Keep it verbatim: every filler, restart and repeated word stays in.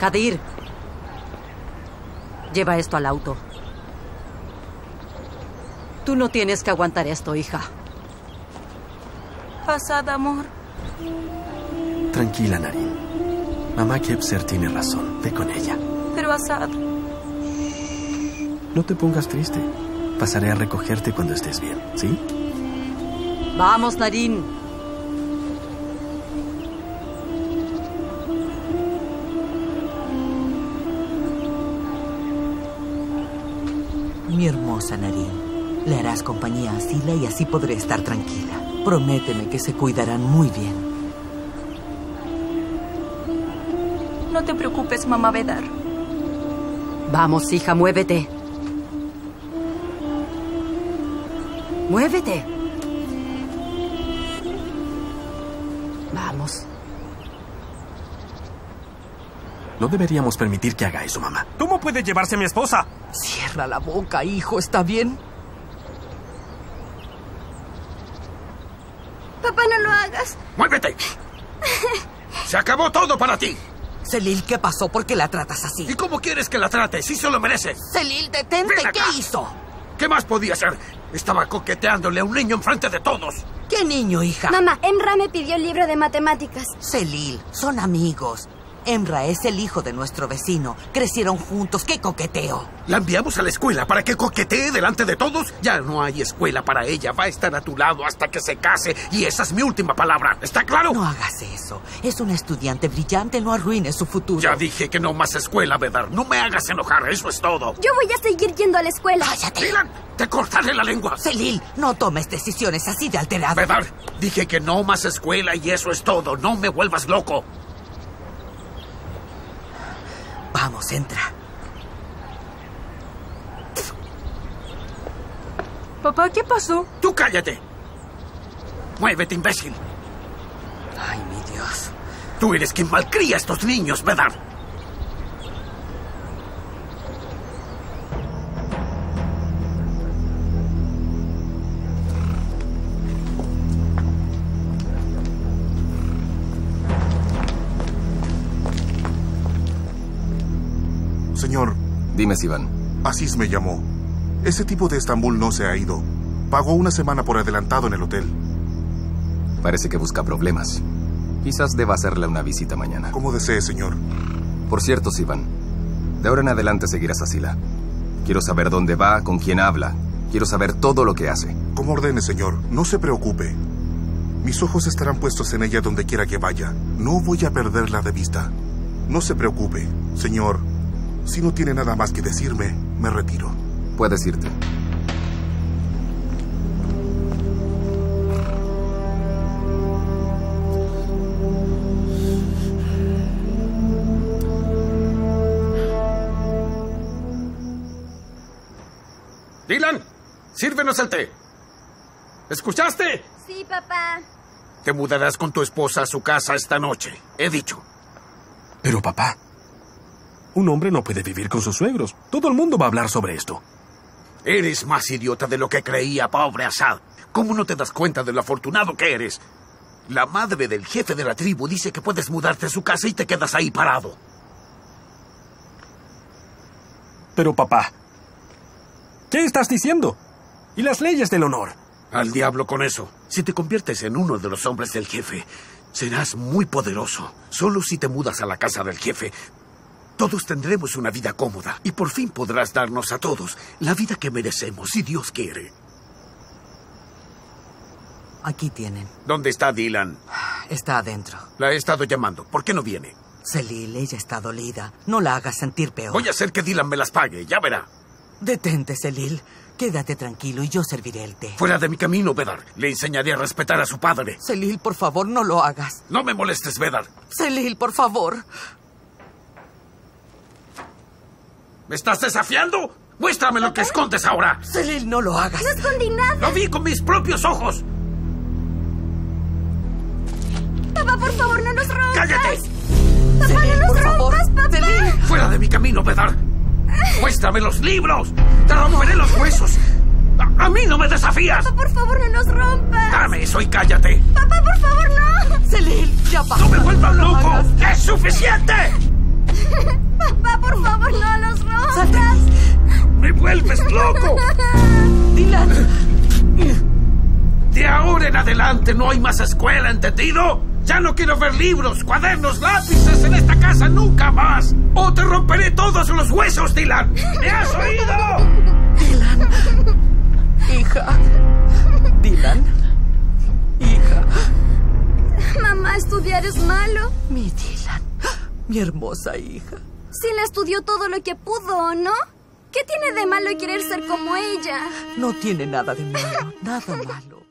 Kadir, lleva esto al auto. Tú no tienes que aguantar esto, hija. Asad, amor. Tranquila, Naren. Mamá Kevser tiene razón. Ve con ella. Pero Asad... No te pongas triste. Pasaré a recogerte cuando estés bien, ¿sí? Vamos, Naren. Mi hermosa Naren. Le harás compañía a Sila y así podré estar tranquila. Prométeme que se cuidarán muy bien. No te preocupes, mamá Bedar. Vamos, hija, muévete. Muévete. Vamos. No deberíamos permitir que haga eso, mamá. ¿Cómo puede llevarse a mi esposa? Cierra la boca, hijo, ¿está bien? Papá, no lo hagas. ¡Muévete! ¡Se acabó todo para ti! Selil, ¿qué pasó? ¿Por qué la tratas así? ¿Y cómo quieres que la trate? ¡Sí se lo merece! Selil, detente. ¿Qué hizo? ¿Qué más podía hacer? Estaba coqueteándole a un niño enfrente de todos. ¿Qué niño, hija? Mamá, Emra me pidió el libro de matemáticas. Selil, son amigos. Emra es el hijo de nuestro vecino. Crecieron juntos. ¡Qué coqueteo! ¿La enviamos a la escuela para que coquetee delante de todos? Ya no hay escuela para ella. Va a estar a tu lado hasta que se case. Y esa es mi última palabra. ¿Está claro? No hagas eso. Es una estudiante brillante. No arruines su futuro. Ya dije que no más escuela, Bedar. No me hagas enojar. Eso es todo. Yo voy a seguir yendo a la escuela. ¡Cállate! Dylan, te cortaré la lengua. Selil, no tomes decisiones así de alterado. Bedar, dije que no más escuela y eso es todo. No me vuelvas loco. Vamos, entra. Papá, ¿qué pasó? ¡Tú cállate! ¡Muévete, imbécil! Ay, mi Dios. Tú eres quien malcría a estos niños, Bedar. Señor. Dime, Sivan. Aziz me llamó. Ese tipo de Estambul no se ha ido. Pagó una semana por adelantado en el hotel. Parece que busca problemas. Quizás deba hacerle una visita mañana. Como desee, señor. Por cierto, Sivan, de ahora en adelante seguirás a Sila. Quiero saber dónde va, con quién habla. Quiero saber todo lo que hace. Como ordene, señor. No se preocupe. Mis ojos estarán puestos en ella donde quiera que vaya. No voy a perderla de vista. No se preocupe, señor. Si no tiene nada más que decirme, me retiro. Puedes irte. Dylan, sírvenos el té. ¿Escuchaste? Sí, papá. Te mudarás con tu esposa a su casa esta noche. He dicho. Pero, papá, un hombre no puede vivir con sus suegros. Todo el mundo va a hablar sobre esto. Eres más idiota de lo que creía, pobre Asad. ¿Cómo no te das cuenta de lo afortunado que eres? La madre del jefe de la tribu dice que puedes mudarte a su casa y te quedas ahí parado. Pero, papá, ¿qué estás diciendo? ¿Y las leyes del honor? Al diablo con eso. Si te conviertes en uno de los hombres del jefe, serás muy poderoso. Solo si te mudas a la casa del jefe, todos tendremos una vida cómoda y por fin podrás darnos a todos la vida que merecemos, si Dios quiere. Aquí tienen. ¿Dónde está Dylan? Está adentro. La he estado llamando. ¿Por qué no viene? Selil, ella está dolida. No la hagas sentir peor. Voy a hacer que Dylan me las pague, ya verá. Detente, Selil. Quédate tranquilo y yo serviré el té. Fuera de mi camino, Bedar. Le enseñaré a respetar a su padre. Selil, por favor, no lo hagas. No me molestes, Bedar. Selil, por favor. ¿Me estás desafiando? Muéstrame lo que escondes ahora. Selil, no lo hagas. No escondí nada. Lo vi con mis propios ojos. Papá, por favor, no nos rompas. ¡Cállate! Papá, Selil, no nos por favor. rompas, papá. Selil. ¡Fuera de mi camino, Bedar! ¡Muéstrame los libros! ¡Te romperé los huesos! ¡A, a mí no me desafías! Papá, por favor, no nos rompas. Dame eso y cállate. Papá, por favor, no. Selil, ya basta. ¡No me vuelvas lo loco! hagas. ¡Es suficiente! Papá, por favor, no los rompas. ¡Me vuelves loco! ¡Dylan! De ahora en adelante no hay más escuela, ¿entendido? Ya no quiero ver libros, cuadernos, lápices en esta casa nunca más. ¡O te romperé todos los huesos, Dylan! ¿Me has oído? Dylan. Hija. Dylan. Hija. Mamá, estudiar es malo. Mi Dylan. Mi hermosa hija. Sila estudió todo lo que pudo, ¿no? ¿Qué tiene de malo querer ser como ella? No tiene nada de malo. Nada malo.